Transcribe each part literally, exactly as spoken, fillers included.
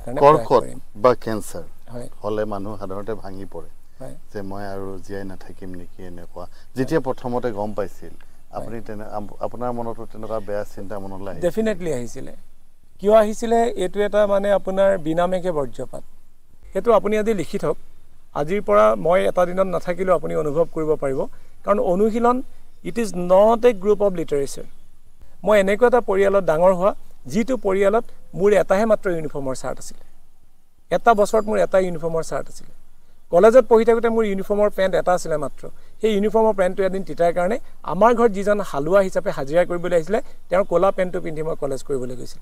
কাৰণে কৰ্কট বা ক্যান্সাৰ হলে মানুহ সাধাৰণতে ভাঙি পৰে যে মই আৰু জীয়াই নাথাকিম নেকি এনেকুৱা যেতিয়া প্ৰথমতে গম পাইছিল আপুনি আপোনাৰ মনত তেনেকুৱা বেয়া চিন্তা মনলৈ আহিছিল ডেফিনেটলি আহিছিল কিয় আহিছিল এটো এটা মানে আপোনাৰ বিনামেকে বৰ্জ্যপাত হেতু আপুনি আজি লিখি থক আজিৰ পৰা মই এটা দিনত নাথাকিলো আপুনি অনুভৱ কৰিব পাৰিব কাৰণ অনুশীলন it is not a group of literature মই এনেকুৱা এটা পৰিয়ালত ডাঙৰ হোৱা যিটো পৰিয়ালত মোৰ এটাহে মাত্ৰ ইউনিফৰ্মৰ চাৰ্ট আছিল এটা বছৰত মোৰ এটা ইউনিফৰ্মৰ চাৰ্ট আছিল কলেজত পঢ়ি থাকোতে মোৰ ইউনিফৰ্মৰ পেন্ট এটা আছিল মাত্ৰ সেই ইউনিফৰ্মৰ পেন্টটো এদিন তিতাৰ কাৰণে আমাৰ ঘৰত যিজন হালুৱা হিচাপে হাজিৰা কৰিবলৈ আহিছিল তেওঁৰ কোলা পেন্টটো পিন্ধি মই কলেজ কৰিবলৈ গৈছিল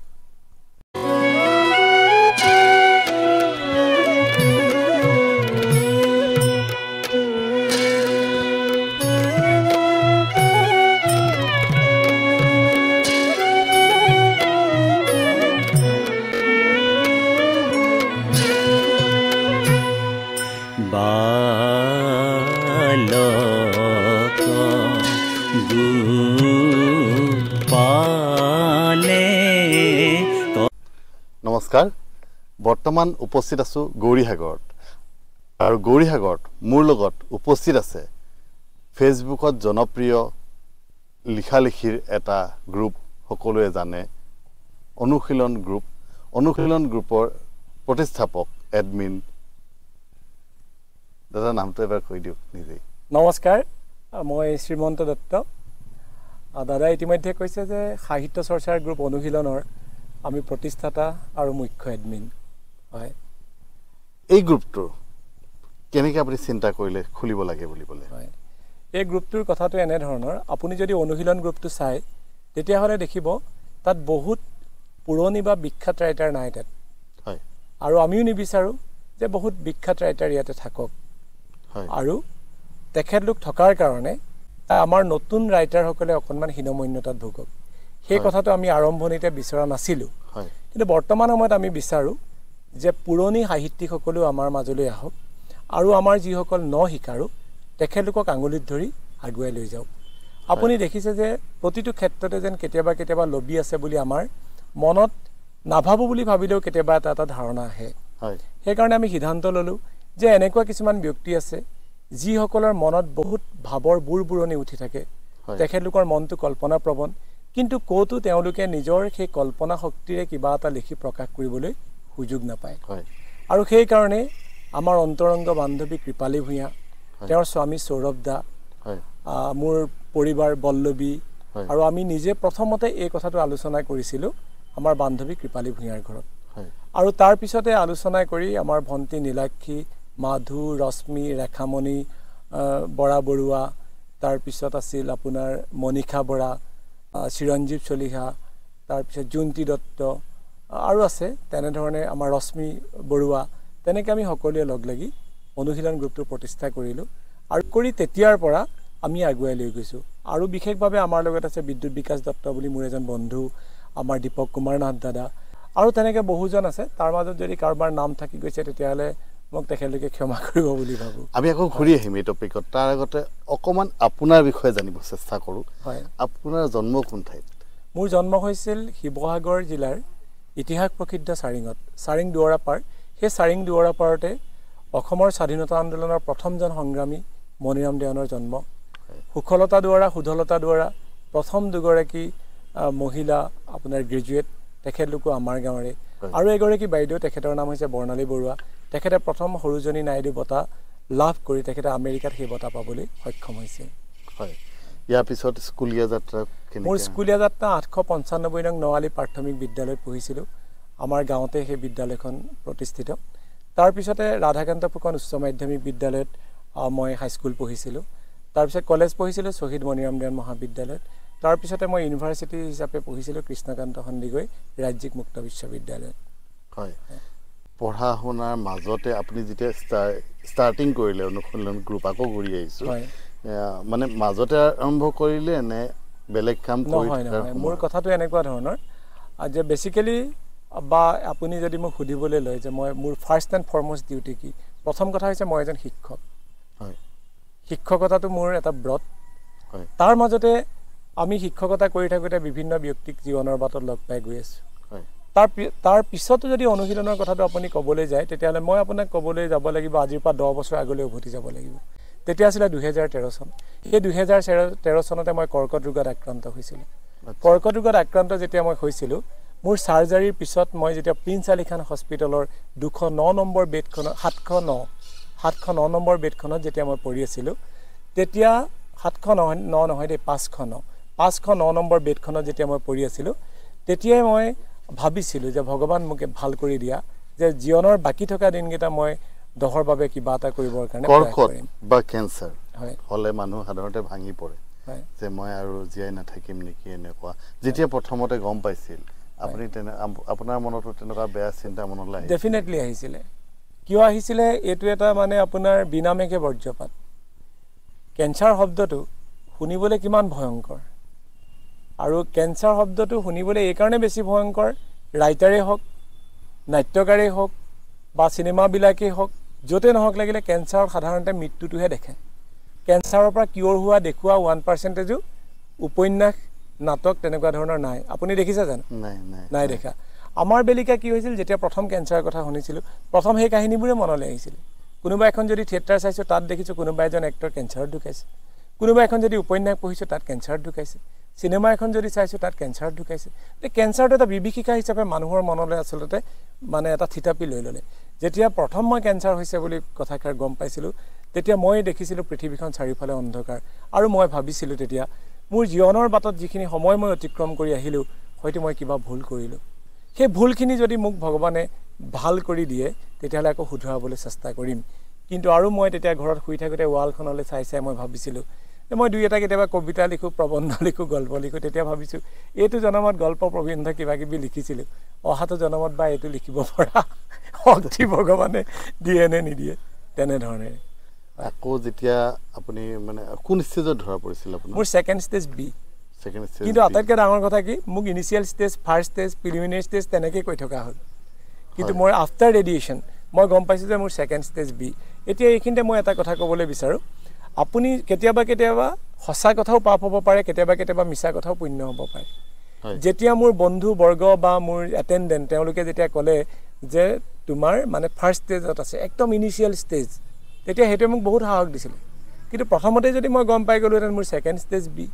নমস্কাৰ বৰ্তমান উপস্থিত আছো গৌৰীসাগৰত আৰু গৌৰীসাগৰত মোৰ লগত উপস্থিত আছে ফেসবুকত জনপ্ৰিয় লিখালিখিৰ এটা গ্ৰুপ সকলোৱে জানে অনুশীলন গ্ৰুপ অনুশীলন গ্ৰুপৰ প্ৰতিষ্ঠাপক এডমিন দাদা নামটো এবাৰ কৈ দিওক নিজে নমস্কাৰ মই শ্ৰীমন্ত দত্ত দাদা ইতিমধ্যে কৈছে যে সাহিত্য চৰ্চাৰ গ্ৰুপ অনুশীলনৰ আমি প্ৰতিষ্ঠাতা আৰু মুখ্য এডমিন হয় এই গ্ৰুপটো কেনেকৈ আপুনি চিন্তা কৰিলে খুলিব লাগে বুলি বলে হয় এই গ্ৰুপটোৰ কথাটো এনে ধৰণৰ আপুনি যদি অনুশীলন গ্ৰুপটো চাই তেতিয়া হলে দেখিব তাত বহুত পুৰণি বা বিখ্যাত ৰাইটাৰ নাই তাত হয় আৰু আমিও নিবিচাৰো যে বহুত বিখ্যাত ৰাইটাৰ ইয়াতে থাকক হয় আৰু তেখেতলোক থকাৰ কাৰণে আমাৰ নতুন ৰাইটাৰ সকলে অকনমান হীনমন্যতাত ভোগক সেই কথাটো আমি আৰম্ভণিতে বিচৰা নাছিলো হয় কিন্তু বৰ্তমান সময়ত আমি বিচাৰো যে পুৰণি সাহিত্যিক সকলো আমাৰ মাজলৈ আহক আৰু আমাৰ যিসকল ন শিকাৰু তেখেতলোকক আঙুলিত ধৰি আগুৱাই লৈ যাওক আপুনি দেখিছে যে প্ৰতিটো ক্ষেত্ৰতে যেন কেতিয়াবা কেতিয়াবা লবি আছে বুলি আমাৰ মনত নাভাবো বুলি ভাবিলেও কেতিয়াবা এটা এটা ধাৰণা আহে হয় সেই কাৰণে আমি সিদ্ধান্ত ললো যে এনেকুৱা কিছুমান ব্যক্তি আছে যিসকলৰ মনত বহুত ভাবৰ বুৰবুৰণি উঠি থাকে তেখেতলোকৰ মনটো কল্পনা প্ৰবণ কিন্তু কোটো তেওঁলোকে নিজৰ সেই কল্পনা শক্তিৰে কিবা এটা লিখি প্ৰকাশ কৰিবলৈ সুযোগ নাপায় হয় আৰু সেই কাৰণে আমাৰ অন্তৰংগ বান্ধৱী কৃপালী ভূঞা তেওঁৰ স্বামী সৌৰভ দা হয় মোৰ পৰিবাৰ বল্লবী আৰু আমি নিজে প্ৰথমতে এই কথাটো আলোচনা কৰিছিলো আমাৰ বান্ধৱী কৃপালী ভূঞাৰ ঘৰত হয় আৰু তাৰ পিছতে আলোচনা কৰি আমাৰ ভন্তি নীলাক্ষী মাধু ৰশ্মি ৰেখামণি বৰা বৰুৱা তাৰ পিছত আছিল আপোনাৰ মনিকা বৰা চিৰঞ্জীৱ চলিহা তাৰ পিছত জুন্তি দত্ত আৰু আছে তেনে ধৰণে আমাৰ ৰশ্মি বৰুৱা তেনেকৈ আমি সকলোৱে লগ লাগি অনুশীলন গ্ৰুপটো প্ৰতিষ্ঠা কৰিলো আৰু কৰি তেতিয়াৰ পৰা আমি আগুৱাই লৈ গৈছো আৰু বিশেষভাৱে আমাৰ লগত আছে বিদ্যুৎ বিকাশ দত্ত বুলি মোৰ এজন বন্ধু আমাৰ দীপক কুমাৰ নাথ দাদা আৰু তেনেকৈ বহুজন আছে তাৰ মাজত যদি কাৰোবাৰ নাম থাকি গৈছে তেতিয়াহলে মোক তেখেতলোকে ক্ষমা কৰিব বুলি ভাবো আমি আকৌ ঘূৰি আহিম এই টপিকত তাৰ আগতে অকমান আপোনাৰ বিষয়ে জানিব চেষ্টা কৰো হয় আপোনাৰ জন্ম কোন ঠাইত মোৰ জন্ম হৈছিল শিৱসাগৰ জিলাৰ ইতিহাস প্ৰসিদ্ধ সাৰিঙত সাৰিং দুৱাৰাপাৰ সেই সাৰিং দুৱাৰাপাৰতে অসমৰ স্বাধীনতা আন্দোলনৰ প্ৰথমজন সংগ্ৰামী মণিৰাম দেৱানৰ জন্ম সুখলতা দুৱাৰা সুধলতা দুৱাৰা প্ৰথম দুগৰাকী মহিলা আপোনাৰ গ্ৰেজুৱেট তেখেতলোকো আমাৰ গাঁৱৰে আৰু এগৰাকী বাইদেউ তেখেতৰ নাম হৈছে বৰ্ণালী বৰুৱা তেখেতে প্ৰথম সৰুজনী নাইডু বঁটা লাভ কৰি তেখেতে আমেৰিকাত সেই বঁটা পাবলৈ সক্ষম হৈছে হয় ইয়াৰ পিছত স্কুলীয়া যাত্ৰা মোৰ স্কুলীয়া যাত্ৰা আঠশ পঞ্চানব্বৈ নং নৱালী প্ৰাথমিক বিদ্যালয়ত পঢ়িছিলো আমাৰ গাঁৱতে সেই বিদ্যালয়খন প্ৰতিষ্ঠিত তাৰ পিছতে ৰাধাকান্ত ফুকন উচ্চ মাধ্যমিক বিদ্যালয়ত মই হাইস্কুল পঢ়িছিলো তাৰ পিছত কলেজ পঢ়িছিলো শহীদ মণিৰাম দেৱান মহাবিদ্যালয়ত তাৰ পিছতে মই ইউনিভাৰ্চিটি হিচাপে পঢ়িছিলো কৃষ্ণকান্ত সন্দিকৈ ৰাজ্যিক মুক্ত বিশ্ববিদ্যালয়ত হয় পঢ়া শুনাৰ মাজতে আপুনি যেতিয়া ষ্টাৰ্টিং কৰিলে অনুশীলন গ্ৰুপ আকৌ ঘূৰি আহিছো মানে মাজতে আৰম্ভ কৰিলে নে বেলেগ কাম কৰি নহয় মোৰ কথাটো এনেকুৱা ধৰণৰ যে বেসিক্যালি বা আপুনি যদি মোক সুধিবলৈ লয় যে মই মোৰ ফাৰ্স্ট এণ্ড ফৰমষ্ট ডিউটি কি প্ৰথম কথা হৈছে মই এজন শিক্ষক হয় শিক্ষকতাটো মোৰ এটা ব্ৰত হয় তাৰ মাজতে আমি শিক্ষকতা কৰি থাকোতে বিভিন্ন ব্যক্তিক জীৱনৰ বাটত লগ পাই গৈ আছো হয় তাৰ তাৰ পিছতো যদি অনুশীলনৰ কথাটো আপুনি ক'বলৈ যায় তেতিয়াহ'লে মই আপোনাক ক'বলৈ যাব লাগিব আজিৰ পৰা দহ বছৰ আগলৈ উভতি যাব লাগিব। তেতিয়া আছিলে দুহেজাৰ তেৰ চন। সেই দুহেজাৰ তেৰ চনতে মই কৰ্কট ৰোগত আক্ৰান্ত হৈছিলোঁ। কৰ্কট ৰোগত আক্ৰান্ত যেতিয়া মই হৈছিলোঁ, মোৰ চাৰ্জাৰীৰ পিছত মই যেতিয়া প্ৰিন্স আলী খান হস্পিটেলৰ দুশ ন নম্বৰ বেডখনত সাতশ ন সাতশ ন নম্বৰ বেডখনত যেতিয়া মই পৰি আছিলোঁ, তেতিয়া সাতশ ন ন নহয় দেই পাঁচশ ন পাঁচশ ন নম্বৰ বেডখনত যেতিয়া মই পৰি আছিলোঁ, তেতিয়াই মই ভাবিছিলোঁ যে ভগৱান মোকে ভাল কৰি দিয়া, যে জীৱনৰ বাকী থকা দিনকেইটা মই দহৰ বাবে কিবা এটা কৰিবৰ কাৰণে কৰ্কট বা কেঞ্চাৰ হয় হ'লে মানুহ সাধাৰণতে ভাঙি পৰে যে মই আৰু জীয়াই নাথাকিম নেকি এনেকুৱা। যেতিয়া প্ৰথমতে গম পাইছিল আপুনি তেনে আপোনাৰ মনতো তেনেকুৱা বেয়া চিন্তা মনলৈ আহিছিল? ডেফিনেটলি আহিছিলে। কিয় আহিছিলে? এইটো এটা মানে আপোনাৰ বিনামেঘে বজ্ৰপাত। কেঞ্চাৰ শব্দটো শুনিবলৈ কিমান ভয়ংকৰ, আৰু কেঞ্চাৰ শব্দটো শুনিবলৈ এইকাৰণে বেছি ভয়ংকৰ, ৰাইটাৰেই হওক, নাট্যকাৰেই হওক বা চিনেমাবিলাকেই হওক, য'তে নহওক লাগিলে কেঞ্চাৰত সাধাৰণতে মৃত্যুটোহে দেখায়। কেঞ্চাৰৰ পৰা কিয়ৰ হোৱা দেখুওৱা ওৱান পাৰ্চেণ্টেজো উপন্যাস, নাটক তেনেকুৱা ধৰণৰ নাই। আপুনি দেখিছে জানো? নাই নাই নাই দেখা। আমাৰ বেলিকা কি হৈছিল, যেতিয়া প্ৰথম কেঞ্চাৰৰ কথা শুনিছিলোঁ, প্ৰথম সেই কাহিনীবোৰে মনলৈ আহিছিল। কোনোবা এখন যদি থিয়েটাৰ চাইছোঁ, তাত দেখিছোঁ কোনোবা এজন এক্টৰ কেঞ্চাৰত ঢুকাইছে। কোনোবা এখন যদি উপন্যাস পঢ়িছোঁ, তাত কেঞ্চাৰত ঢুকাইছে। চিনেমা এখন যদি চাইছোঁ, তাত কেঞ্চাৰত ঢুকাইছে। এই কেঞ্চাৰটো এটা বিভীষিকা হিচাপে মানুহৰ মনলৈ আচলতে মানে এটা থিতাপি লৈ ল'লে। যেতিয়া প্ৰথম মই কেঞ্চাৰ হৈছে বুলি কথাষাৰ গম পাইছিলোঁ, তেতিয়া মই দেখিছিলোঁ পৃথিৱীখন চাৰিওফালে অন্ধকাৰ, আৰু মই ভাবিছিলোঁ তেতিয়া মোৰ জীৱনৰ বাটত যিখিনি সময় মই অতিক্ৰম কৰি আহিলোঁ, হয়তো মই কিবা ভুল কৰিলোঁ। সেই ভুলখিনি যদি মোক ভগৱানে ভাল কৰি দিয়ে, তেতিয়াহ'লে আকৌ শুধৰাবলৈ চেষ্টা কৰিম। কিন্তু আৰু মই তেতিয়া ঘৰত শুই থাকোঁতে ৱালখনলৈ চাই চাই মই ভাবিছিলোঁ যে মই দুই এটা কেতিয়াবা কবিতা লিখোঁ, প্ৰবন্ধ লিখোঁ, গল্প লিখোঁ। তেতিয়া ভাবিছোঁ এইটো জনমত গল্প প্ৰবন্ধ কিবা কিবি লিখিছিলোঁ, অহাটো জনমত বা এইটো লিখিব পৰা শক্তি ভগৱানে দিয়ে নে নিদিয়ে, তেনেধৰণে। আকৌ যেতিয়া আপুনি মানে কোন ষ্টেজত ধৰা পৰিছিল আপোনাৰ? মোৰ ছেকেণ্ড ষ্টেজ বি। Second stage. কিন্তু আটাইতকৈ ডাঙৰ কথা কি, মোক initial stage, first stage, preliminary stage তেনেকৈ কৈ থকা হ'ল। কিন্তু মই আফটাৰ ৰেডিয়েশ্যন মই গম পাইছোঁ যে মোৰ ছেকেণ্ড ষ্টেজ বি। এতিয়া এইখিনিতে মই এটা কথা ক'বলৈ বিচাৰোঁ, আপুনি কেতিয়াবা কেতিয়াবা সঁচা কথাও পাপ হ'ব পাৰে, কেতিয়াবা কেতিয়াবা মিছা কথাও পুণ্য হ'ব পাৰে। যেতিয়া মোৰ বন্ধু বৰ্গ বা মোৰ এটেণ্ডেণ্ট তেওঁলোকে যেতিয়া ক'লে যে তোমাৰ মানে ফাৰ্ষ্ট ষ্টেজত আছে, একদম ইনিচিয়েল ষ্টেজ, তেতিয়া সেইটোৱে মোক বহুত সাহস দিছিলে। কিন্তু প্ৰথমতে যদি মই গম পাই গ'লোহেঁতেন মোৰ ছেকেণ্ড ষ্টেজ বি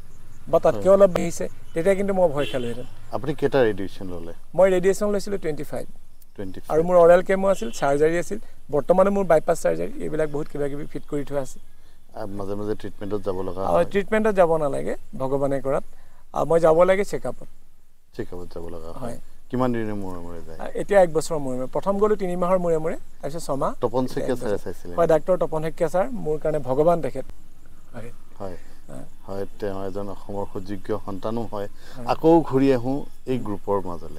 বা তাতকৈ অলপ বাঢ়িছে, তেতিয়া কিন্তু মই ভয় খালোহেঁতেন। আপুনি কেইটা ৰেডিয়েশ্যন ল'লে? মই ৰেডিয়েশ্যন লৈছিলোঁ টুৱেণ্টি ফাইভ। টুৱেণ্টি আৰু মোৰ অৰেল কেমো আছিল, চাৰ্জাৰী আছিল, বৰ্তমানে মোৰ বাইপাছ চাৰ্জাৰী, এইবিলাক বহুত কিবা কিবি ফিট কৰি থোৱা আছে। মাজে মাজে ট্ৰিটমেণ্টত যাব লগা? ট্ৰিটমেণ্টত যাব নালাগে ভগৱানে কৰাত, মই যাব লাগে চেকআপত। চেকআপত যাব লগা হয়। কিমান দিনৰ মূৰে মূৰে যায়? এতিয়া এক বছৰৰ মূৰে মূৰে। প্ৰথম গ'লোঁ তিনি মাহৰ মূৰে মূৰে, তাৰপিছত ছমাহ। তপন শইকীয়া ছাৰে চাইছিলে? হয়, ডাক্তৰ তপন শইকীয়া ছাৰ মোৰ কাৰণে ভগৱান তেখেত। হয় হয় হয়, তেওঁ এজন অসমৰ সুযোগ্য সন্তানো হয়। আকৌ ঘূৰি আহোঁ এই গ্ৰুপৰ মাজলৈ।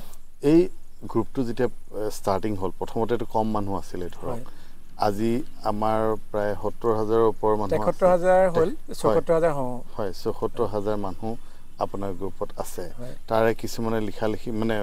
এই গ্ৰুপটো যেতিয়া ষ্টাৰ্টিং হ'ল, প্ৰথমতেতো কম মানুহ আছিলে ধৰক, আজি আমাৰ প্ৰায় সত্তৰ হাজাৰৰ ওপৰৰ মানুহ, তেসত্তৰ হাজাৰ হ'ল, চৌসত্তৰ হাজাৰ হয়, চৌসত্তৰ হাজাৰ মানুহ আপোনাৰ গ্ৰুপত আছে। তাৰে কিছুমানে লিখা লিখি মানে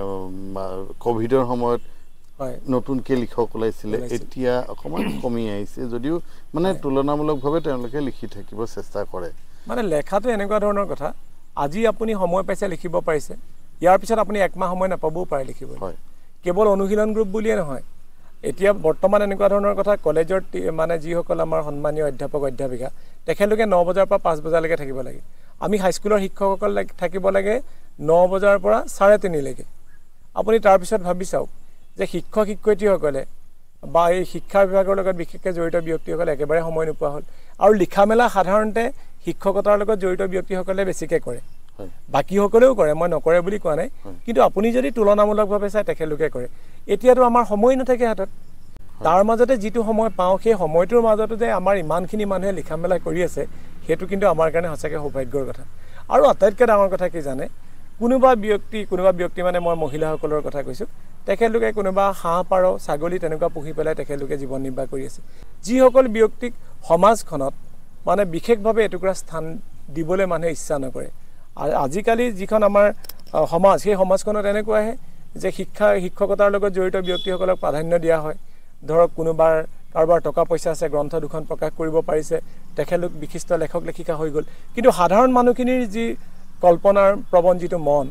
ক'ভিডৰ সময়ত নতুনকৈ লিখক ওলাইছিলে, এতিয়া অকণমান কমি আহিছে যদিও মানে তুলনামূলকভাৱে তেওঁলোকে লিখি থাকিব চেষ্টা কৰে। মানে লেখাটো এনেকুৱা ধৰণৰ কথা, আজি আপুনি সময় পাইছে লিখিব পাৰিছে, ইয়াৰ পিছত আপুনি একমাহ সময় নাপাবও পাৰে লিখিবলৈ। হয়, কেৱল অনুশীলন গ্ৰুপ বুলিয়ে নহয়, এতিয়া বৰ্তমান এনেকুৱা ধৰণৰ কথা, কলেজৰ মানে যিসকল আমাৰ সন্মানীয় অধ্যাপক অধ্যাপিকা, তেখেতলোকে ন বজাৰ পৰা পাঁচ বজালৈকে থাকিব লাগে। আমি হাইস্কুলৰ শিক্ষকসকল থাকিব লাগে ন বজাৰ পৰা চাৰে তিনিলৈকে। আপুনি তাৰপিছত ভাবি চাওক যে শিক্ষক শিক্ষয়িত্ৰীসকলে বা এই শিক্ষা বিভাগৰ লগত বিশেষকৈ জড়িত ব্যক্তিসকলে একেবাৰে সময় নোপোৱা হ'ল। আৰু লিখা মেলা সাধাৰণতে শিক্ষকতাৰ লগত জড়িত ব্যক্তিসকলে বেছিকৈ কৰে, বাকীসকলেও কৰে, মই নকৰে বুলি কোৱা নাই, কিন্তু আপুনি যদি তুলনামূলকভাৱে চাই তেখেতলোকে কৰে। এতিয়াতো আমাৰ সময় নাথাকে হাতত, তাৰ মাজতে যিটো সময় পাওঁ সেই সময়টোৰ মাজতো যে আমাৰ ইমানখিনি মানুহে লিখা মেলা কৰি আছে, সেইটো কিন্তু আমাৰ কাৰণে সঁচাকৈ সৌভাগ্যৰ কথা। আৰু আটাইতকৈ ডাঙৰ কথা কি জানে, কোনোবা ব্যক্তি কোনোবা ব্যক্তি মানে মই মহিলাসকলৰ কথা কৈছোঁ, তেখেতলোকে কোনোবা হাঁহ পাৰ ছাগলী তেনেকুৱা পুহি পেলাই তেখেতলোকে জীৱন নিৰ্বাহ কৰি আছে। যিসকল ব্যক্তিক সমাজখনত মানে বিশেষভাৱে এটুকুৰা স্থান দিবলৈ মানুহে ইচ্ছা নকৰে। আৰু আজিকালি যিখন আমাৰ সমাজ, সেই সমাজখনত এনেকুৱা আহে যে শিক্ষা শিক্ষকতাৰ লগত জড়িত ব্যক্তিসকলক প্ৰাধান্য দিয়া হয়। ধৰক কোনোবাৰ কাৰোবাৰ টকা পইচা আছে, গ্ৰন্থ দুখন প্ৰকাশ কৰিব পাৰিছে, তেখেতলোক বিশিষ্ট লেখক লেখিকা হৈ গ'ল, কিন্তু সাধাৰণ মানুহখিনিৰ যি কল্পনাৰ প্ৰৱণ যিটো মন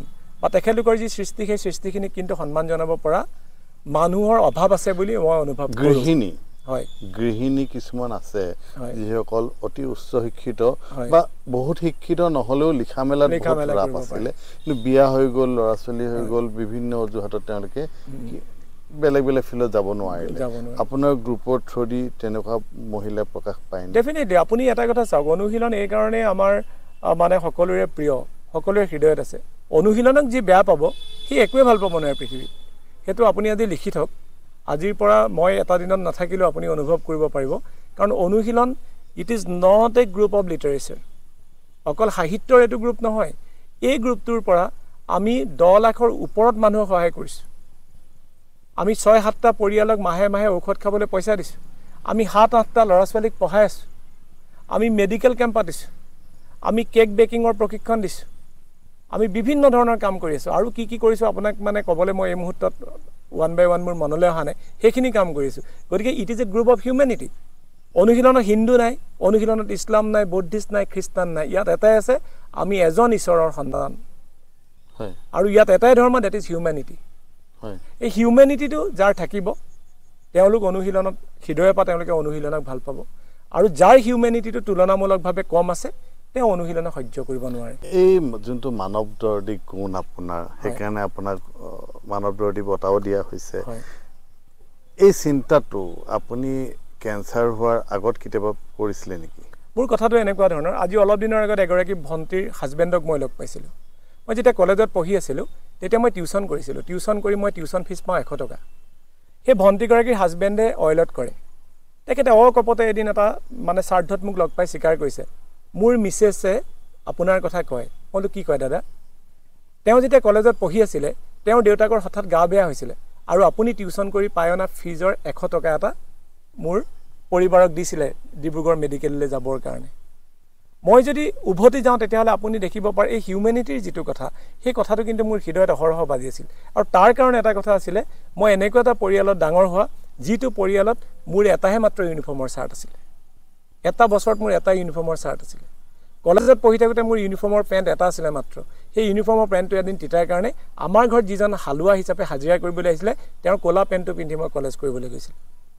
বা তেখেতলোকৰ যি সৃষ্টি সেই সৃষ্টিখিনি কিন্তু সন্মান জনাব পৰা মানুহৰ অভাৱ আছে বুলি মই অনুভৱ কৰোঁ গৃহিণী হয় গৃহিণী কিছুমান আছে যিসকল অতি উচ্চ শিক্ষিত বা বহুত শিক্ষিত নহলেও লিখা মেলাত বহুত ৰাপ আছিলে কিন্তু বিয়া হৈ গ'ল ল'ৰা ছোৱালী হৈ গ'ল বিভিন্ন অজুহাতত তেওঁলোকে বেলেগ বেলেগ ফিল্ডত যাব নোৱাৰিলে আপোনাৰ গ্ৰুপৰ থ্ৰুদি তেনেকুৱা মহিলা প্ৰকাশ পায় ডেফিনেটলি আপুনি এটা কথা চাওক অনুশীলন এই কাৰণে আমাৰ মানে সকলোৰে প্ৰিয় সকলোৰে হৃদয়ত আছে অনুশীলনক যি বেয়া পাব সি একোৱে ভাল পাব নোৱাৰে পৃথিৱীত সেইটো আপুনি আজি লিখি থওক আজিৰ পৰা মই এটা দিনত নাথাকিলেও আপুনি অনুভৱ কৰিব পাৰিব কাৰণ অনুশীলন it is not a group of literature অকল সাহিত্যৰ এইটো গ্ৰুপ নহয় এই গ্ৰুপটোৰ পৰা আমি দহ লাখৰ ওপৰত মানুহক সহায় কৰিছোঁ আমি ছয় সাতটা পৰিয়ালক মাহে মাহে ঔষধ খাবলৈ পইচা দিছোঁ আমি সাত আঠটা ল'ৰা ছোৱালীক পঢ়াই আছোঁ আমি মেডিকেল কেম্প পাতিছোঁ আমি কেক বেকিঙৰ প্ৰশিক্ষণ দিছোঁ আমি বিভিন্ন ধৰণৰ কাম কৰি আছোঁ আৰু কি কি কৰিছোঁ আপোনাক মানে ক'বলৈ মই এই মুহূৰ্তত ওৱান বাই ওৱান মোৰ মনলৈ অহা নাই সেইখিনি কাম কৰিছোঁ গতিকে it is a group of humanity অনুশীলনত হিন্দু নাই অনুশীলনত ইছলাম নাই বৌদ্ধিষ্ট নাই খ্ৰীষ্টান নাই ইয়াত এটাই আছে আমি এজন ঈশ্বৰৰ সন্তান আৰু ইয়াত এটাই ধৰ্ম ডেট ইজ হিউমেনিটি এই হিউমেনিটিটো যাৰ থাকিব তেওঁলোক অনুশীলনত হৃদয়ৰ পৰা তেওঁলোকে অনুশীলনক ভাল পাব আৰু যাৰ হিউমেনিটিটো তুলনামূলকভাৱে কম আছে তেওঁ অনুশীলনক সহ্য কৰিব নোৱাৰে এই যোনটো মানৱ দৰ্দী গুণ আপোনাৰ সেইকাৰণে আপোনাক মানৱ দৰ্দী বঁটাও দিয়া হৈছে এই চিন্তাটো আপুনি কেঞ্চাৰ হোৱাৰ আগত কেতিয়াবা কৰিছিলে নেকি মোৰ কথাটো এনেকুৱা ধৰণৰ আজি অলপ দিনৰ আগত এগৰাকী ভণ্টিৰ হাজবেণ্ডক মই লগ পাইছিলোঁ মই যেতিয়া কলেজত পঢ়ি আছিলোঁ তেতিয়া মই টিউশ্যন কৰিছিলোঁ টিউশ্যন কৰি মই টিউশ্যন ফিজ পাওঁ এশ টকা সেই ভণ্টিগৰাকীৰ হাজবেণ্ডে অইলত কৰে তেখেতে অকপতে এদিন এটা মানে শ্ৰাদ্ধত মোক লগ পাই স্বীকাৰ কৰিছে মোৰ মিছেছে আপোনাৰ কথা কয় মই বোলো কি কয় দাদা তেওঁ যেতিয়া কলেজত পঢ়ি আছিলে তেওঁৰ দেউতাকৰ হঠাৎ গা বেয়া হৈছিলে আৰু আপুনি টিউশ্যন কৰি পাই অনা ফিজৰ এশ টকা এটা মোৰ পৰিবাৰক দিছিলে ডিব্ৰুগড় মেডিকেললৈ যাবৰ কাৰণে মই যদি উভতি যাওঁ তেতিয়াহ'লে আপুনি দেখিব পাৰে এই হিউমেনিটিৰ যিটো কথা সেই কথাটো কিন্তু মোৰ হৃদয়ত অহৰহ বাজি আছিল আৰু তাৰ কাৰণে এটা কথা আছিলে মই এনেকুৱা এটা পৰিয়ালত ডাঙৰ হোৱা যিটো পৰিয়ালত মোৰ এটাহে মাত্ৰ ইউনিফৰ্মৰ চাৰ্ট আছিলে এটা বছৰত মোৰ এটা ইউনিফৰ্মৰ চাৰ্ট আছিলে কলেজত পঢ়ি থাকোঁতে মোৰ ইউনিফৰ্মৰ পেণ্ট এটা আছিলে মাত্ৰ সেই ইউনিফৰ্মৰ পেণ্টটো এদিন তিতাৰ কাৰণে আমাৰ ঘৰত যিজন হালোৱা হিচাপে হাজিৰা কৰিবলৈ আহিছিলে তেওঁৰ ক'লা পেণ্টটো পিন্ধি মই কলেজ কৰিবলৈ গৈছিলোঁ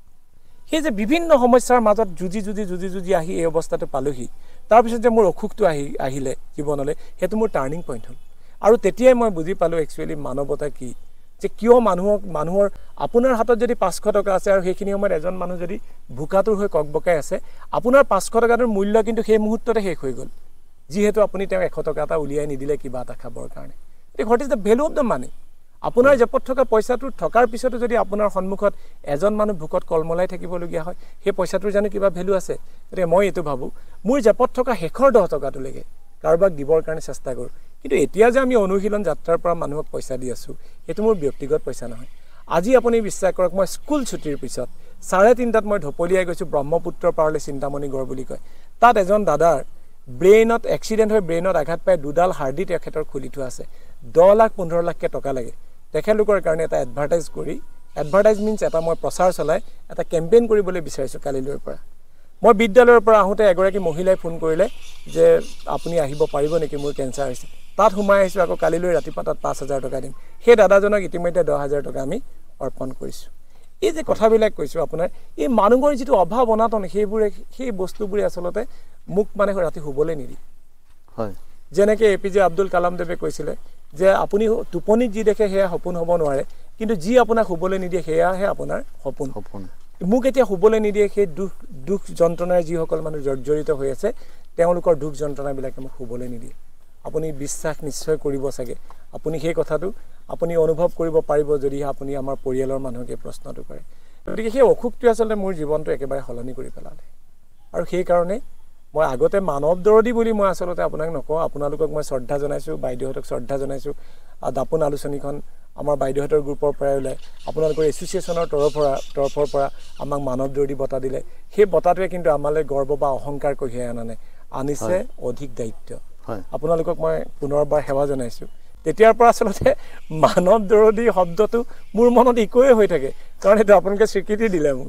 সেই যে বিভিন্ন সমস্যাৰ মাজত যুঁজি যুঁজি যুঁজি যুঁজি আহি এই অৱস্থাটো পালোহি তাৰপিছত যে মোৰ অসুখটো আহি আহিলে জীৱনলৈ সেইটো মোৰ টাৰ্ণিং পইণ্ট হ'ল আৰু তেতিয়াই মই বুজি পালোঁ একচুৱেলি মানৱতা কি যে কিয় মানুহক মানুহৰ আপোনাৰ হাতত যদি পাঁচশ টকা আছে আৰু সেইখিনি সময়ত এজন মানুহ যদি ভোকাতুৰ হৈ ককবকাই আছে আপোনাৰ পাঁচশ টকাটোৰ মূল্য কিন্তু সেই মুহূৰ্ততে শেষ হৈ গ'ল যিহেতু আপুনি তেওঁ এশ টকা এটা উলিয়াই নিদিলে কিবা এটা খাবৰ কাৰণে গতিকে what is the value of the money আপোনাৰ জেপত থকা পইচাটো থকাৰ পিছতো যদি আপোনাৰ সন্মুখত এজন মানুহ ভোকত কলমলাই থাকিবলগীয়া হয় সেই পইচাটোৰ জানো কিবা ভেলু আছে গতিকে মই এইটো ভাবোঁ মোৰ জেপত থকা শেষৰ দহ টকাটোলৈকে কাৰোবাক দিবৰ কাৰণে চেষ্টা কৰোঁ কিন্তু এতিয়া যে আমি অনুশীলন যাত্ৰাৰ পৰা মানুহক পইচা দি আছোঁ সেইটো মোৰ ব্যক্তিগত পইচা নহয় আজি আপুনি বিশ্বাস কৰক মই স্কুল ছুটিৰ পিছত চাৰে তিনিটাত মই ঢপলিয়াই গৈছোঁ ব্ৰহ্মপুত্ৰৰ পাৰলৈ চিন্তামণি গড় বুলি কয় তাত এজন দাদাৰ ব্ৰেইনত এক্সিডেণ্ট হৈ ব্ৰেইনত আঘাত পাই দুডাল হাৰ্ডি তেখেতৰ খুলি থোৱা আছে দহ লাখ পোন্ধৰ লাখকৈ টকা লাগে তেখেতলোকৰ কাৰণে এটা এডভাৰটাইজ কৰি এডভাৰটাইজ মিনছ এটা মই প্ৰচাৰ চলাই এটা কেম্পেইন কৰিবলৈ বিচাৰিছোঁ কালিলৈৰ পৰা মই বিদ্যালয়ৰ পৰা আহোঁতে এগৰাকী মহিলাই ফোন কৰিলে যে আপুনি আহিব পাৰিব নেকি মোৰ কেঞ্চাৰ হৈছে তাত সোমাই আহিছোঁ আকৌ কালিলৈ ৰাতিপুৱা তাত পাঁচ হাজাৰ টকা দিম সেই দাদাজনক ইতিমধ্যে দহ হাজাৰ টকা আমি অৰ্পণ কৰিছোঁ এই যে কথাবিলাক কৈছোঁ আপোনাৰ এই মানুহৰ যিটো অভাৱ অনাটন সেইবোৰে সেই বস্তুবোৰে আচলতে মোক মানে ৰাতি শুবলৈ নিদিয়ে হয় যেনেকৈ এ পি জে আব্দুল কালামদেৱে কৈছিলে যে আপুনি টোপনিত যি দেখে সেয়া সপোন হ'ব নোৱাৰে কিন্তু যি আপোনাক শুবলৈ নিদিয়ে সেয়াহে আপোনাৰ সপোন সপোন মোক এতিয়া শুবলৈ নিদিয়ে সেই দুখ দুখ যন্ত্ৰণাৰ যিসকল মানুহ জৰ্জৰিত হৈ আছে তেওঁলোকৰ দুখ যন্ত্ৰণাবিলাকে মোক শুবলৈ নিদিয়ে আপুনি বিশ্বাস নিশ্চয় কৰিব চাগে আপুনি সেই কথাটো আপুনি অনুভৱ কৰিব পাৰিব যদিহে আপুনি আমাৰ পৰিয়ালৰ মানুহকে প্ৰশ্নটো কৰে গতিকে সেই অসুখটোৱে আচলতে মোৰ জীৱনটো একেবাৰে সলনি কৰি পেলালে আৰু সেইকাৰণে মই আগতে মানৱ দৰদী বুলি মই আচলতে আপোনাক নকওঁ আপোনালোকক মই শ্ৰদ্ধা জনাইছোঁ বাইদেউহঁতক শ্ৰদ্ধা জনাইছোঁ দাপোন আলোচনীখন আমাৰ বাইদেউহঁতৰ গ্ৰুপৰ পৰাই ওলাই আপোনালোকৰ এছ'চিয়েশ্যনৰ তৰফৰ তৰফৰ পৰা আমাক মানৱ দৰদী বঁটা দিলে সেই বঁটাটোৱে কিন্তু আমালৈ গৰ্ব বা অহংকাৰ কঢ়িয়াই অনা নাই আনিছে অধিক দায়িত্ব আপোনালোকক মই পুনৰবাৰ সেৱা জনাইছোঁ তেতিয়াৰ পৰা আচলতে মানৱ দৰদী শব্দটো মোৰ মনত ইকোৱে হৈ থাকে কাৰণ সেইটো আপোনালোকে স্বীকৃতি দিলে মোক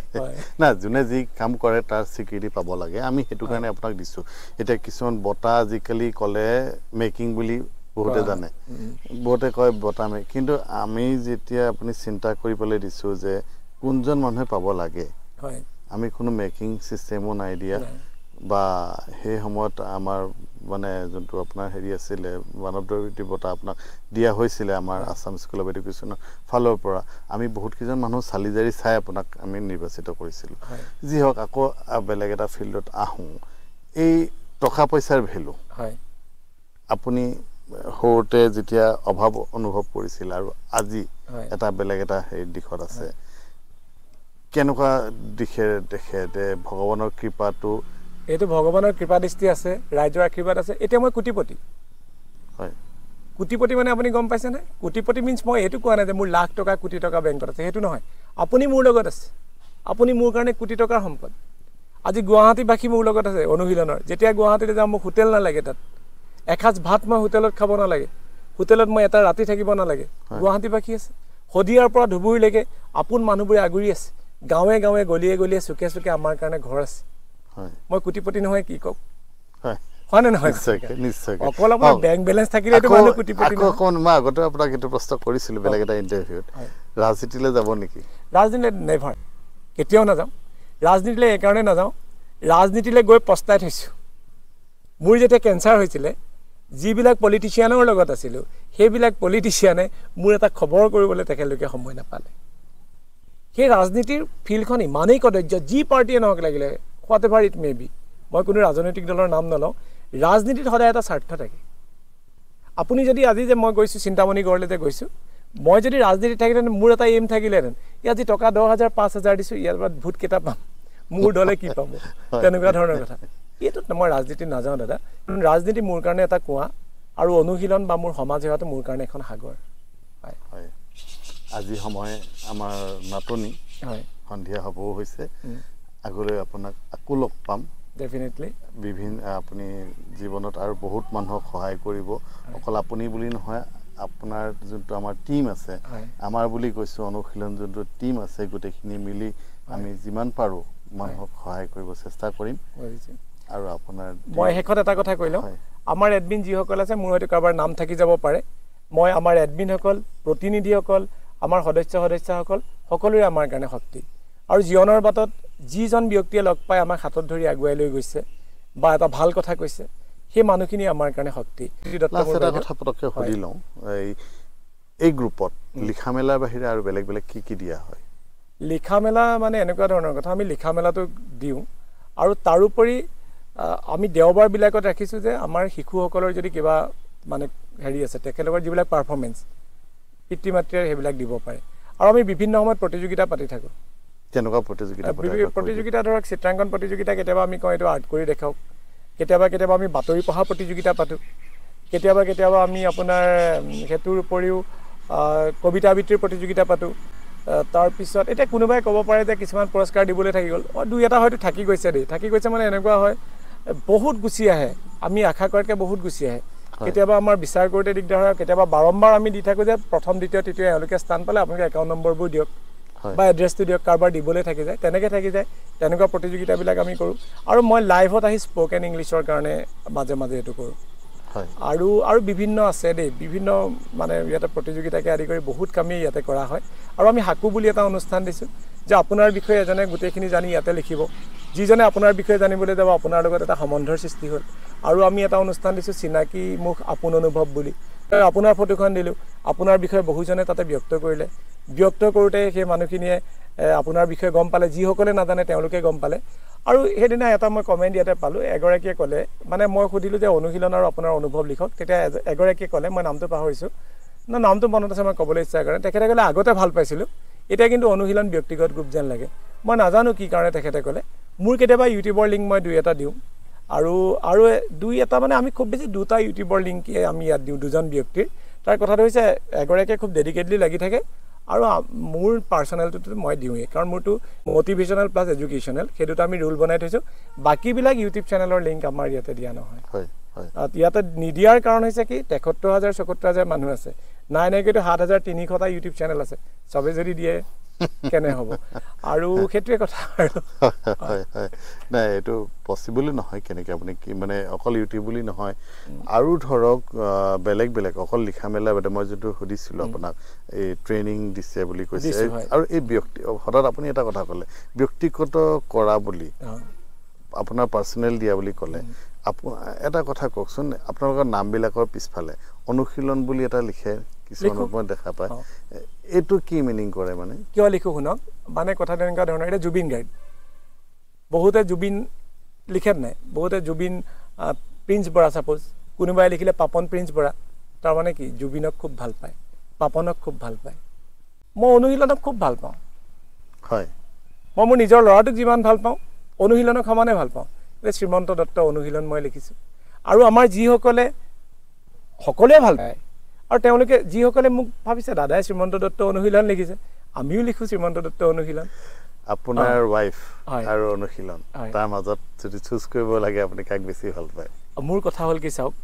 না যোনে যি কাম কৰে তাৰ স্বীকৃতি পাব লাগে আমি সেইটো কাৰণে আপোনাক দিছোঁ এতিয়া কিছুমান বঁটা আজিকালি ক'লে মেকিং বুলি বহুতে জানে বহুতে কয় বটামে কিন্তু আমি যেতিয়া আপুনি চিন্তা কৰিবলৈ দিছো যে কোনজন মানুহে পাব লাগে হয় আমি কোনো মেকিং সিস্টেমো নাই দিয়া বা সেই সময়ত আমাৰ মানে যোনটো আপোনাৰ হেৰি আছিল মানৱদৰ্শী বঁটা আপোনাক দিয়া হৈছিল আমাৰ আসাম স্কুল অফ এডুকেশ্যনৰ ফালৰ পৰা আমি বহুত কিজন মানুহ চালিজাৰি চাই আপোনাক আমি নিৰ্বাচিত কৰিছিলোঁ যি হওক আকৌ বেলেগ এটা ফিল্ডত আহোঁ এই টকা পইচাৰ ভেলু হয় আপুনি সৰুতে যেতিয়া অভাৱ অনুভৱ কৰিছিল আৰু আজি এটা বেলেগ এটা হেৰি দিশত আছে কেনেকুৱা দিশে দেখে যে ভগৱানৰ কৃপাটো এইটো ভগৱানৰ কৃপা দৃষ্টি আছে ৰাইজৰ আশীৰ্বাদ আছে এতিয়া মই কোটিপতি হয় কোটিপতি মানে আপুনি গম পাইছে নে কোটিপতি মিন্স মই এইটো কোৱা নাই যে মোৰ লাখ টকা কোটি টকা বেংকত আছে সেইটো নহয় আপুনি মোৰ লগত আছে আপুনি মোৰ কাৰণে কোটি টকাৰ সম্পদ আজি গুৱাহাটীবাসী মোৰ লগত আছে অনুশীলনৰ যেতিয়া গুৱাহাটীলৈ যাওঁ মোক হোটেল নালাগে তাত এসাঁজ ভাত মই হোটেলত খাব নালাগে হোটেলত মই এটা ৰাতি থাকিব নালাগে গুৱাহাটীবাসী আছে শদিয়াৰ পৰা ধুবুৰীলৈকে আপোন মানুহবোৰে আগুৰি আছে গাঁৱে গাঁৱে গলিয়ে গলিয়ে চুকে চুকে আমাৰ কাৰণে ঘৰ আছে মই কোটিপতি নহয় কি কওক হয় নে নহয় নিশ্চয় নিশ্চয় অকল আপোনাৰ বেংক বেলেঞ্চ থাকিলে এইটো মানুহ কোটিপতি নহয় কোন মই আগতে আপোনাক এইটো প্ৰশ্ন কৰিছিলোঁ বেলেগ এটা ইণ্টাৰভিউত ৰাজনীতিলৈ যাব নেকি ৰাজনীতিলৈ নেভাৰ কেতিয়াও নাযাওঁ ৰাজনীতিলৈ এইকাৰণে নাযাওঁ ৰাজনীতিলৈ গৈ পস্তাই থৈছোঁ মোৰ যেতিয়া কেঞ্চাৰ হৈছিলে যিবিলাক পলিটিচিয়ানৰ লগত আছিলোঁ সেইবিলাক পলিটিচিয়ানে মোৰ এটা খবৰ কৰিবলৈ তেখেতলোকে সময় নাপালে সেই ৰাজনীতিৰ ফিল্ডখন ইমানেই কদৰ্য যি পাৰ্টিয়ে নহওক লাগিলে whatever it may be মই কোনো ৰাজনৈতিক দলৰ নাম নলওঁ ৰাজনীতিত সদায় এটা স্বাৰ্থ থাকে আপুনি যদি আজি যে মই গৈছোঁ চিন্তামণি গড়লৈ যে গৈছোঁ মই যদি ৰাজনীতিত থাকিলেহেঁতেন মোৰ এটা এইম থাকিলেহেঁতেন ইয়াত যি টকা দহ হাজাৰ পাঁচ হাজাৰ দিছোঁ ইয়াৰ পৰা ভোট কেইটা পাম মোৰ দলে কি পাব তেনেকুৱা ধৰণৰ কথা এইটোত মই ৰাজনীতিত নাযাওঁ দাদা ৰাজনীতি মোৰ কাৰণে এটা কুঁৱা আৰু অনুশীলন বা মোৰ সমাজ সেৱাটো মোৰ কাৰণে এখন সাগৰ হয় হয় আজি সময় আমাৰ নাটনি হয় সন্ধিয়া হ'বও হৈছে আগলৈ আপোনাক আকৌ লগ পাম ডেফিনেটলি বিভিন্ন আপুনি জীৱনত আৰু বহুত মানুহক সহায় কৰিব অকল আপুনি বুলি নহয় আপোনাৰ যোনটো আমাৰ টিম আছে আমাৰ বুলি কৈছোঁ অনুশীলন যোনটো টিম আছে গোটেইখিনি মিলি আমি যিমান পাৰোঁ মানুহক সহায় কৰিব চেষ্টা কৰিম আৰু আপোনাৰ মই শেষত এটা কথা কৈ লওঁ আমাৰ এডমিন যিসকল আছে মোৰ হয়তো কাৰোবাৰ নাম থাকি যাব পাৰে মই আমাৰ এডমিনসকল প্ৰতিনিধিসকল আমাৰ সদস্য সদস্যসকল সকলোৰে আমাৰ কাৰণে শক্তি আৰু জীৱনৰ বাটত যিজন ব্যক্তিয়ে লগ পাই আমাক হাতত ধৰি আগুৱাই লৈ গৈছে বা এটা ভাল কথা কৈছে সেই মানুহখিনি আমাৰ কাৰণে শক্তি এটা কথা পটককৈ সুধি লওঁ এই এই গ্ৰুপত লিখা মেলাৰ বাহিৰে আৰু বেলেগ বেলেগ কি কি দিয়া হয় লিখা মেলা মানে এনেকুৱা ধৰণৰ কথা আমি লিখা মেলাটো দিওঁ আৰু তাৰোপৰি আমি দেওবাৰবিলাকত ৰাখিছোঁ যে আমাৰ শিশুসকলৰ যদি কিবা মানে হেৰি আছে তেখেতলোকৰ যিবিলাক পাৰফৰ্মেঞ্চ পিতৃ মাতৃয়ে সেইবিলাক দিব পাৰে আৰু আমি বিভিন্ন সময়ত প্ৰতিযোগিতা পাতি থাকোঁ কেনেকুৱা প্ৰতিযোগিতা প্ৰতিযোগিতা ধৰক চিত্ৰাংকন প্ৰতিযোগিতা কেতিয়াবা আমি কওঁ এইটো আৰ্ট কৰি দেখাওক কেতিয়াবা কেতিয়াবা আমি বাতৰি পঢ়া প্ৰতিযোগিতা পাতোঁ কেতিয়াবা কেতিয়াবা আমি আপোনাৰ সেইটোৰ উপৰিও কবিতা আবৃত্তিৰ প্ৰতিযোগিতা পাতোঁ তাৰপিছত এতিয়া কোনোবাই ক'ব পাৰে যে কিছুমান পুৰস্কাৰ দিবলৈ থাকি গ'ল অঁ দুই এটা হয়তো থাকি গৈছে দেই থাকি গৈছে মানে এনেকুৱা হয় বহুত গুচি আহে আমি আশা কৰাতকৈ বহুত গুচি আহে কেতিয়াবা আমাৰ বিচাৰ কৰোঁতে দিগদাৰ হয় কেতিয়াবা বাৰম্বাৰ আমি দি থাকোঁ যে প্ৰথম দ্বিতীয় তৃতীয় এওঁলোকে স্থান পালে আপোনালোকে একাউণ্ট নম্বৰবোৰ দিয়ক বা এড্ৰেছটো দিয়ক কাৰোবাৰ দিবলৈ থাকি যায় তেনেকৈ থাকি যায় তেনেকুৱা প্ৰতিযোগিতাবিলাক আমি কৰোঁ আৰু মই লাইভত আহি স্প'কেন ইংলিছৰ কাৰণে মাজে মাজে এইটো কৰোঁ আৰু আৰু বিভিন্ন আছে দেই বিভিন্ন মানে ইয়াতে প্ৰতিযোগিতাকে আদি কৰি বহুত কামেই ইয়াতে কৰা হয় আৰু আমি সাকু বুলি এটা অনুষ্ঠান দিছোঁ যে আপোনাৰ বিষয়ে এজনে গোটেইখিনি জানি ইয়াতে লিখিব যিজনে আপোনাৰ বিষয়ে জানিবলৈ যাব আপোনাৰ লগত এটা সম্বন্ধৰ সৃষ্টি হ'ল আৰু আমি এটা অনুষ্ঠান দিছোঁ চিনাকি মুখ আপোন অনুভৱ বুলি আপোনাৰ ফটোখন দিলোঁ আপোনাৰ বিষয়ে বহুজনে তাতে ব্যক্ত কৰিলে ব্যক্ত কৰোঁতে সেই মানুহখিনিয়ে আপোনাৰ বিষয়ে গম পালে যিসকলে নাজানে তেওঁলোকে গম পালে আৰু সেইদিনা এটা মই কমেণ্ট ইয়াতে পালোঁ এগৰাকীয়ে ক'লে মানে মই সুধিলোঁ যে অনুশীলন আৰু আপোনাৰ অনুভৱ লিখক তেতিয়া এগৰাকীয়ে ক'লে মই নামটো পাহৰিছোঁ ন নামটো মনত আছে মই ক'বলৈ ইচ্ছা কৰে তেখেতে ক'লে আগতে ভাল পাইছিলোঁ এতিয়া কিন্তু অনুশীলন ব্যক্তিগত গ্ৰুপ যেন লাগে মই নাজানো কি কাৰণে তেখেতে ক'লে মোৰ কেতিয়াবা ইউটিউবৰ লিংক মই দুই এটা দিওঁ আৰু আৰু দুই এটা মানে আমি খুব বেছি দুটা ইউটিউবৰ লিংকে আমি ইয়াত দিওঁ দুজন ব্যক্তিৰ তাৰ কথাটো হৈছে এগৰাকীয়ে খুব ডেডিকেটলি লাগি থাকে আৰু মোৰ পাৰ্চনেলটোতো মই দিওঁৱেই কাৰণ মোৰতো মটিভেশ্যনেল প্লাছ এডুকেশ্যনেল সেইটোতো আমি ৰুল বনাই থৈছোঁ বাকীবিলাক ইউটিউব চেনেলৰ লিংক আমাৰ ইয়াতে দিয়া নহয় ইয়াতে নিদিয়াৰ কাৰণ হৈছে কি তেসত্তৰ হাজাৰ চৌসত্তৰ হাজাৰ মানুহ আছে নাই নাই কিন্তু সাত হাজাৰ তিনিশটা ইউটিউব চেনেল আছে চবে যদি দিয়ে কেনে হ'ব আৰু সেইটোৱে কথা আৰু হয় হয় নাই এইটো পসিবল নহয় কেনেকৈ আপুনি কি মানে অকল ইউটিউব বুলি নহয় আৰু ধৰক বেলেগ বেলেগ অকল লিখা মেলা বাদে মই যেটো সুধিছিলো আপোনাক এই ট্ৰেইনিং দিছে বুলি কৈছে আৰু এই ব্যক্তি হঠাৎ আপুনি এটা কথা ক'লে ব্যক্তিগত কৰা বুলি আপোনাৰ পাৰ্সোনেল দিয়া বুলি ক'লে এটা কথা কওকচোন আপোনালোকৰ নামবিলাকৰ পিছফালে অনুশীলন বুলি এটা লিখে কিছুমানৰ মই দেখা পায় এটো কি মিনিং কৰে মানে কিয় লিখো শুনক মানে কথা তেনেকুৱা ধৰণৰ এটা জুবিন গাৰ্ড বহুতে জুবিন লিখে নাই বহুতে জুবিন প্ৰিন্স বৰা সাপোজ কোনোবাই লিখিলে পাপন প্ৰিন্স বৰা তাৰ মানে কি জুবিনক খুব ভাল পায় পাপনক খুব ভাল পায় মই অনুশীলনক খুব ভাল পাওঁ হয় মই মোৰ নিজৰ ল'ৰাটোক যিমান ভাল পাওঁ অনুশীলনক সমানে ভাল পাওঁ এই শ্ৰীমন্ত দত্ত অনুশীলন মই লিখিছো আৰু আমাৰ যি সকলে সকলোৱে ভাল পায় আৰু তেওঁলোকে যি সকলে মোক ভাবিছে দাদাই শ্ৰীমন্ত দত্ত অনুশীলন লিখিছে আমিও লিখো শ্ৰীমন্ত দত্ত অনুশীলন আপোনাৰ ওয়াইফ আৰু অনুশীলন তাৰ মাজত যদি চুজ কৰিব লাগে আপুনি কাক বেছি ভাল পায় মোৰ কথা হল কি চাওক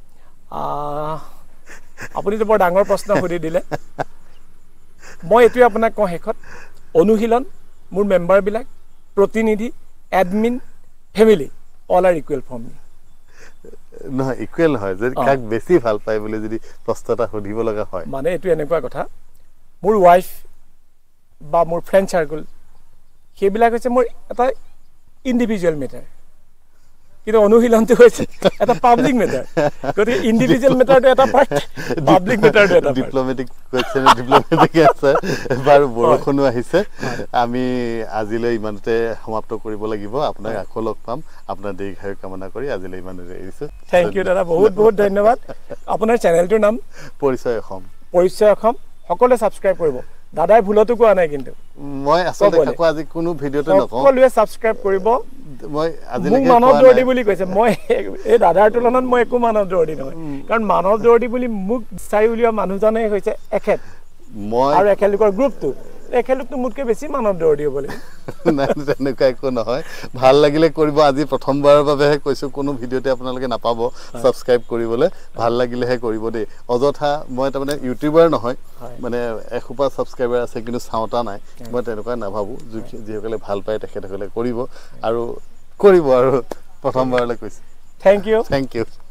আপুনি তো বৰ ডাঙৰ প্ৰশ্ন সুধি দিলে মই এটোই আপোনাক কওঁ হেখত অনুশীলন মোৰ মেম্বাৰ বিলাক প্ৰতিনিধি admin family all are equal for me নহয় ইকুৱেল হয় যদি কাক বেছি ভাল পায় বুলি যদি প্ৰশ্নটা সুধিব লগা হয় মানে এটো এনেকুৱা কথা মোৰ ওয়াইফ বা মোৰ ফ্ৰেণ্ড সাৰ্কেল সেইবিলাক হৈছে মোৰ এটা ইন্ডিভিজুৱেল মেটাৰ কিন্তু অনুশীলনটো হৈছে এটা পাব্লিক মেটাৰ গতিকে ইন্ডিভিজুৱেল মেটাৰটো এটা পাৰ্ট পাব্লিক মেটাৰটো এটা ডিপ্লোমেটিক কোৱেশ্চন ডিপ্লোমেটিক আনসাৰ বাৰু বৰখনো আহিছে আমি আজিলৈ ইমানতে সমাপ্ত কৰিব লাগিব আপোনাক আকৌ লগ পাম আপোনাৰ দীৰ্ঘায়ু কামনা কৰি আজিলৈ ইমানতে এৰিছো থ্যাংক ইউ দাদা বহুত বহুত ধন্যবাদ আপোনাৰ চেনেলটোৰ নাম পৰিচয় অসম পৰিচয় অসম সকলোৱে সাবস্ক্ৰাইব কৰিব দাদাই ভুলতো কোৱা নাই কিন্তু মই আসলে কাকো আজি কোনো ভিডিওতে নকওঁ সকলোৱে সাবস্ক্ৰাইব কৰিব মই আজিলৈকে মানৱ দৌৰদি বুলি কৈছে মই এই দাদাৰ তুলনাত মই একো মানৱ দৌৰদি নহয় কাৰণ মানৱ দৌৰদি বুলি মোক চাই উলিওৱা মানুহজনে হৈছে এখেত মই আৰু এখেতলোকৰ গ্ৰুপটো এখেতলোকটো মোতকে বেছি মানৱ দৌৰদি হ'ব নাই তেনেকুৱা একো নহয় ভাল লাগিলে কৰিব আজি প্ৰথমবাৰৰ বাবেহে কৈছো কোনো ভিডিওতে আপোনালোকে নাপাব সাবস্ক্ৰাইব কৰিবলৈ ভাল লাগিলেহে কৰিব দেই অযথা মই তাৰমানে ইউটিউবাৰ নহয় মানে এখোপা সাবস্ক্ৰাইবাৰ আছে কিন্তু চাওঁতা নাই মই তেনেকুৱা নাভাবো যিসকলে ভাল পায় তেখেতসকলে কৰিব আৰু কৰিব আৰু প্ৰথমবাৰলৈ কৈছো থ্যাংক ইউ থ্যাংক ইউ